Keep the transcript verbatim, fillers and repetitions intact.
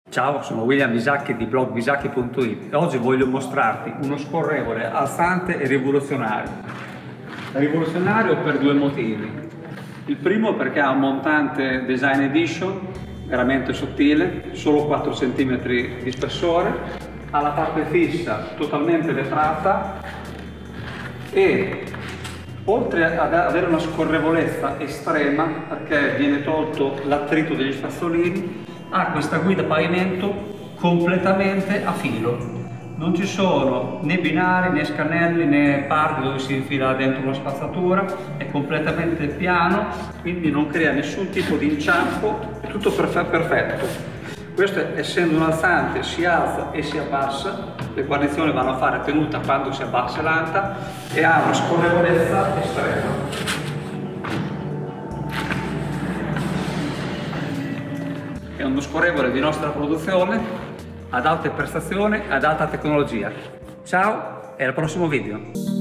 Ciao, sono William Bisacchi di blog bisacchi punto it e oggi voglio mostrarti uno scorrevole alzante e rivoluzionario. Rivoluzionario per due motivi. Il primo perché ha un montante Design Edition veramente sottile, solo quattro centimetri di spessore, ha la parte fissa totalmente vetrata e oltre ad avere una scorrevolezza estrema perché viene tolto l'attrito degli spazzolini, ha questa guida pavimento completamente a filo. Non ci sono né binari, né scannelli, né parti dove si infila dentro una spazzatura, è completamente piano, quindi non crea nessun tipo di inciampo, è tutto perfetto. Questo, essendo un alzante, si alza e si abbassa, le guarnizioni vanno a fare tenuta quando si abbassa l'anta e ha una scorrevolezza estrema. È uno scorrevole di nostra produzione, ad alta prestazione, ad alta tecnologia. Ciao e al prossimo video!